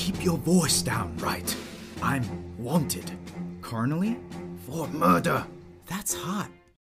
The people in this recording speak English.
Keep your voice down, right? I'm wanted. Carnally? For murder. That's hot.